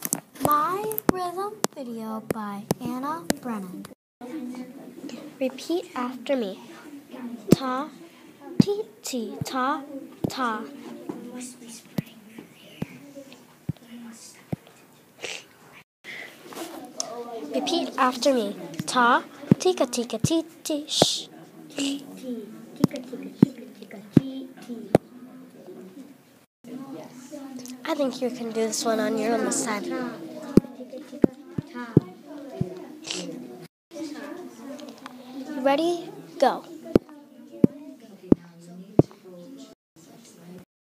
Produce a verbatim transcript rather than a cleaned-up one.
My Rhythm video by Anna Brennan. Repeat after me. Ta, ti, ti, ta, ta. Repeat after me. Ta, tika, tika, ti, ti, shh. I think you can do this one on your own this time. Ready? Go.